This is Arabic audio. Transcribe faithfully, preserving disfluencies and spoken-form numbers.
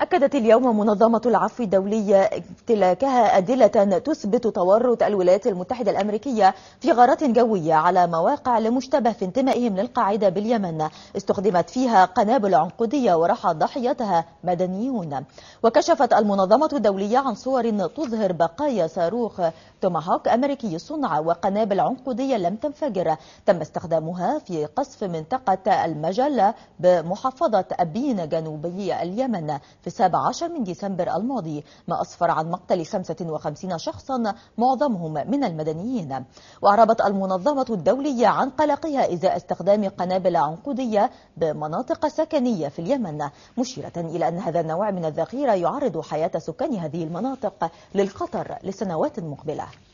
أكدت اليوم منظمة العفو الدولية امتلاكها أدلة تثبت تورط الولايات المتحدة الأمريكية في غارات جوية على مواقع لمشتبه في انتمائهم للقاعدة باليمن استخدمت فيها قنابل عنقودية وراح ضحيتها مدنيون. وكشفت المنظمة الدولية عن صور تظهر بقايا صاروخ توماهوك أمريكي الصنع وقنابل عنقودية لم تنفجر تم استخدامها في قصف منطقة المجلة بمحافظة أبين جنوبي اليمن في السابع عشر من ديسمبر الماضي، ما أسفر عن مقتل خمسة وخمسين شخصا معظمهم من المدنيين. وأعربت المنظمة الدولية عن قلقها إزاء استخدام قنابل عنقودية بمناطق سكنية في اليمن، مشيرة إلى أن هذا النوع من الذخيرة يعرض حياة سكان هذه المناطق للخطر لسنوات مقبلة.